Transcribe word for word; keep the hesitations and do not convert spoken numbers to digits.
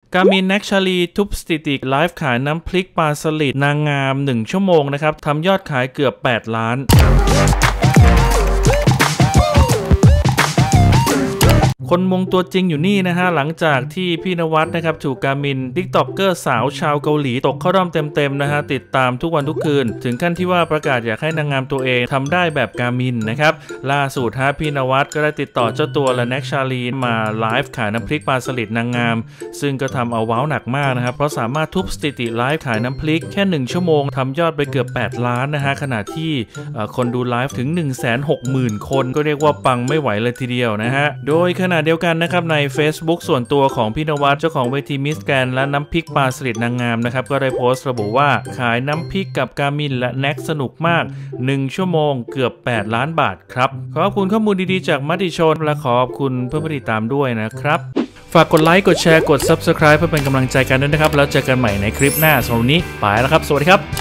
การมินแน็กชาลีทุบสถิติไลฟ์ขายน้ำพริกปลาสลิดนางงามหนึ่งชั่วโมงนะครับทำยอดขายเกือบแปดล้านคนมงตัวจริงอยู่นี่นะฮะหลังจากที่พี่นวัดนะครับถูกการมินติ๊กต็อกเกอร์สาวชาวเกาหลีตกเข้ารอบเต็มๆนะฮะติดตามทุกวันทุกคืนถึงขั้นที่ว่าประกาศอยากให้นางงามตัวเองทำได้แบบการมินนะครับล่าสุดฮะพี่นวัดก็ได้ติดต่อเจ้าตัวและแน็กชาลีมาไลฟ์ขายน้ำพริกปลาสลิดนางงามซึ่งก็ทำเอาว้าวหนักมากนะครับเพราะสามารถทุบสถิติไลฟ์ขายน้ำพริกแค่หนึ่งชั่วโมงทำยอดไปเกือบแปดล้านนะฮะขณะที่คนดูไลฟ์ถึง หนึ่งแสนหกหมื่น คนก็เรียกว่าปังไม่ไหวเลยทีเดียวนะฮะโดยขณะเดียวกันนะครับใน Facebook ส่วนตัวของพี่นวัดเจ้าของเวทีมิสแกรนด์และน้ำพริกปลาสลิดนางงามนะครับก็ได้โพสต์ระบุว่าขายน้ำพริกกับการมินและแน็กสนุกมากหนึ่งชั่วโมงเกือบแปดล้านบาทครับขอบคุณข้อมูลดีๆจากมติชนและขอบคุณเพื่อนผู้ติดตามด้วยนะครับฝากกดไลค์กดแชร์กด Subscribe เพื่อเป็นกำลังใจกันด้วยนะครับแล้วเจอกันใหม่ในคลิปหน้าสำหรับวันนี้ไปแล้วครับสวัสดีครับ